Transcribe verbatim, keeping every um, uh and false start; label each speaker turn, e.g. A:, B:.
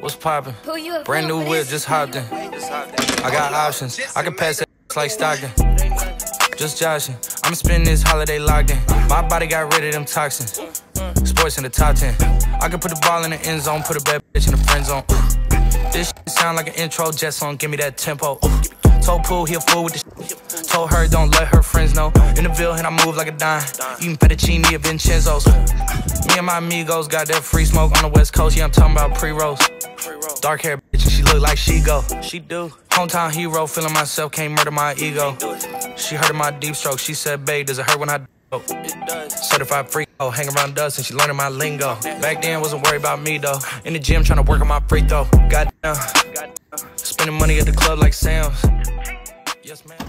A: What's poppin'? Brand new whip, just hopped in. I got options, I can pass that like Stockton. Just joshing, I'ma spend this holiday locked in. My body got rid of them toxins. Sports in the top ten. I can put the ball in the end zone, put a bad bitch in the friend zone. This shit sound like an intro jet song, give me that tempo. Told Pooh he a fool with the shit. Told her don't let her friends know. In the Ville and I move like a dime. Eating fettuccine at Vincenzo's. Me and my amigos got that free smoke on the west coast. Yeah, I'm talking about pre-rolls. Dark hair bitch and she look like she go. She do. Hometown hero, feeling myself, can't murder my ego. She heard of my deep stroke, she said, babe, does it hurt when I do? Certified freak, oh, hang around us and she learning my lingo. Back then, wasn't worried about me though. In the gym, trying to work on my free throw. Goddamn, spending money at the club like Sam's. Yes, man.